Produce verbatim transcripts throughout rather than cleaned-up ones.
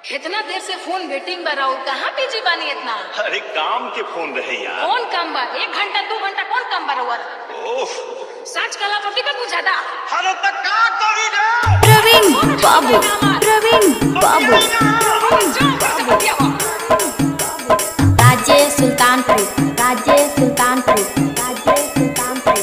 कितना देर से फोन वेटिंग में रहो, कहाँ बिजी बानी इतना? अरे काम के फोन रहे यार। कौन काम बा? एक घंटा दो घंटा कौन काम बा रहुआ? ओफ, सच कला तो टिकट पूछा था। अरे तक का करी रे? प्रवीण बाबू, प्रवीण बाबू, राज्य सुल्तानपुर, राज्य सुल्तानपुर, राज्य सुल्तानपुर,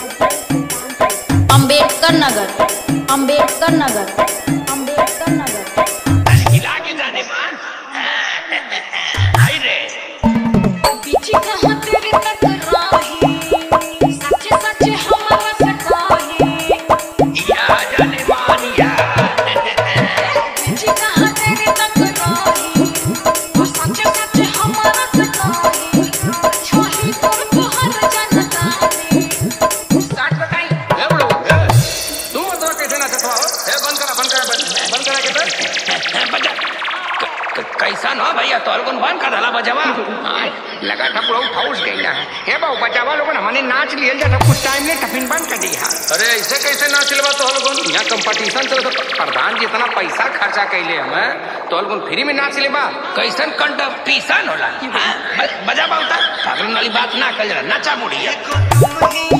अंबेडकर नगर, अंबेडकर नगर, अंबेडकर नगर। हिला के जाने मान आई रे बीची कहाँ तेरी टकराही, सच्चे सच्चे हमारा सकाही। या जाने मान या बीची कहाँ तेरी टकराही, वो सच्चे सच्चे हमारा सकाही। छोही तोर तुहर जनता है। स्टार्ट बताई। ए बड़ो तू मतलब कैसे ना सकवा हो? ए बंद करा बंद करा बंद बंद करा के तो बजा कैसा ना भैया तो अलगुन बंद कर डाला बजावा। लगा था पूरा उठाउस गई ना हे बाबू बजावा लोगन हमने नाच लिए जा कुछ टाइम ले टफिन बंद कर दिया। अरे ऐसे कैसे नाच लेवा तो अलगुन यहाँ कंपटीशन चल तो प्रधान जी इतना पैसा खर्चा कैले हमें तो अलगुन फ्री में नाच लेबा कैसन कंपटीशन होला। बजावा उतर पागल वाली बात ना कर जरा नाचा बुढ़िया।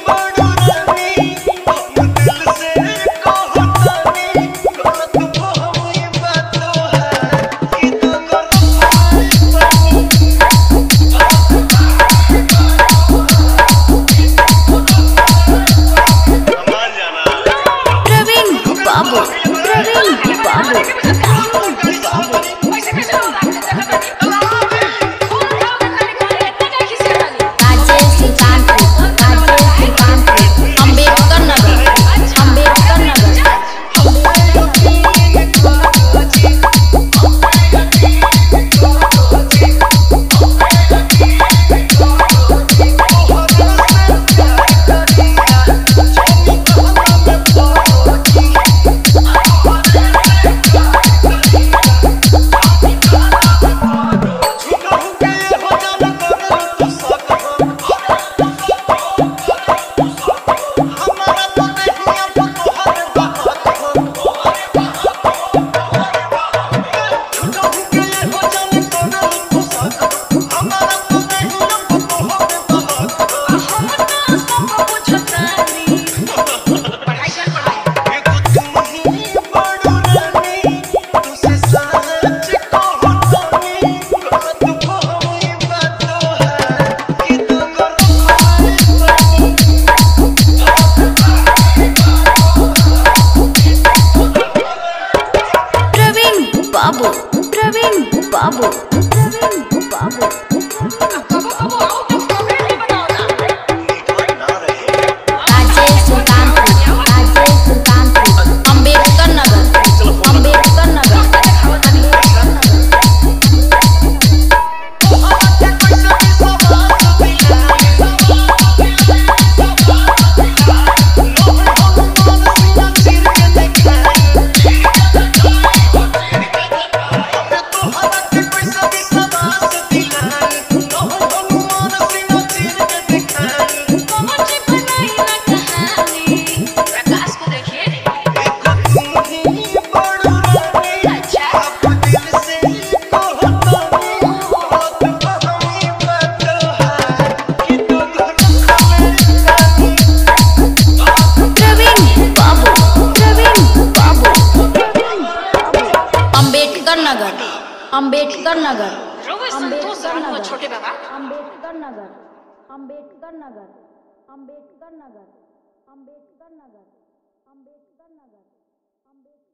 बाबू, प्रवीण बाबू, राज्य सुल्तानपुर, राज्य सुल्तानपुर, अंबेडकर नगर, अंबेडकर नगर। बाबू, प्रवीण बाबू, प्रवीण बाबू। राज्य सुल्तानपुर, राज्य सुल्तानपुर, अंबेडकर नगर, अंबेडकर नगर, अंबेडकर नगर। अंबेडकर नगर, अंबेडकर नगर, अंबेडकर नगर, छोटे बाबा अंबेडकर नगर, अंबेडकर नगर, अंबेडकर नगर, अंबेडकर नगर, अंबेडकर नगर, अंबेडकर